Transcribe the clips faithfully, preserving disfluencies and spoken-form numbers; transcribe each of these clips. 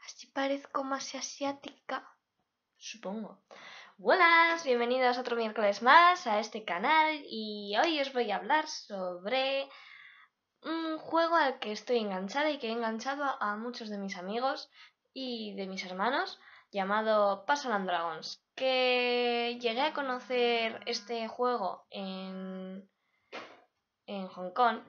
Así parezco más asiática, supongo. Buenas, bienvenidos otro miércoles más a este canal y hoy os voy a hablar sobre un juego al que estoy enganchada y que he enganchado a muchos de mis amigos y de mis hermanos, llamado Puzzle and Dragons, que llegué a conocer este juego en, en Hong Kong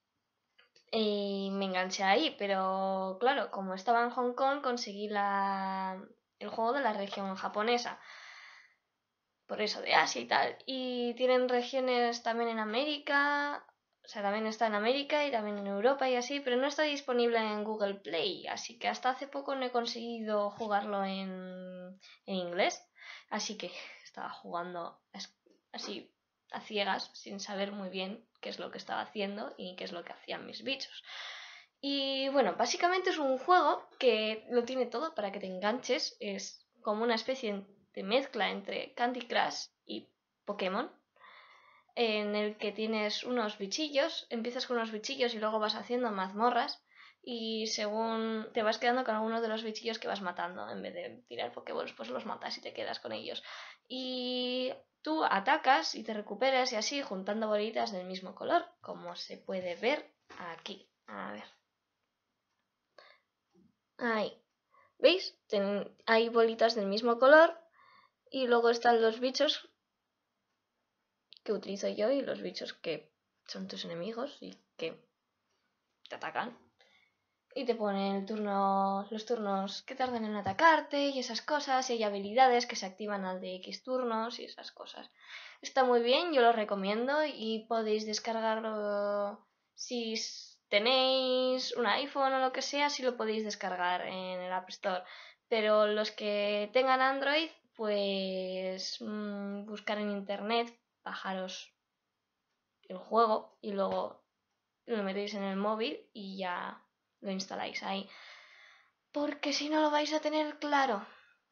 y me enganché ahí, pero claro, como estaba en Hong Kong conseguí la, el juego de la región japonesa, por eso de Asia y tal, y tienen regiones también en América, o sea, también está en América y también en Europa y así, pero no está disponible en Google Play, así que hasta hace poco no he conseguido jugarlo en, en inglés, así que estaba jugando así a ciegas, sin saber muy bien qué es lo que estaba haciendo y qué es lo que hacían mis bichos. Y bueno, básicamente es un juego que lo tiene todo para que te enganches, es como una especie de mezcla entre Candy Crush y Pokémon, en el que tienes unos bichillos, empiezas con unos bichillos y luego vas haciendo mazmorras y según te vas quedando con alguno de los bichillos que vas matando, en vez de tirar Pokéballs pues los matas y te quedas con ellos. Y tú atacas y te recuperas y así juntando bolitas del mismo color, como se puede ver aquí. A ver. Ahí. ¿Veis? Ten, hay bolitas del mismo color y luego están los bichos que utilizo yo y los bichos que son tus enemigos y que te atacan. Y te ponen el turno, los turnos que tardan en atacarte y esas cosas, y hay habilidades que se activan al de X turnos y esas cosas. Está muy bien, yo lo recomiendo y podéis descargarlo si tenéis un iPhone o lo que sea, si lo podéis descargar en el App Store. Pero los que tengan Android, pues mmm, buscar en internet, bajaros el juego y luego lo metéis en el móvil y ya lo instaláis ahí, porque si no lo vais a tener claro.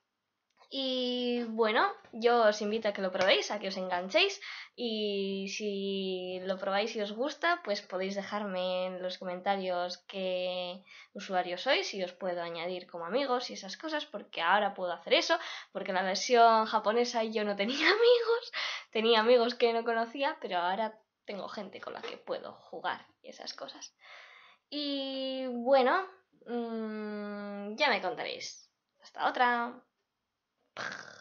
Y bueno, yo os invito a que lo probéis, a que os enganchéis, y si lo probáis y os gusta, pues podéis dejarme en los comentarios qué usuario sois y os puedo añadir como amigos y esas cosas, porque ahora puedo hacer eso, porque en la versión japonesa yo no tenía amigos, tenía amigos que no conocía, pero ahora tengo gente con la que puedo jugar y esas cosas. Y bueno, mmm, ya me contaréis. Hasta otra.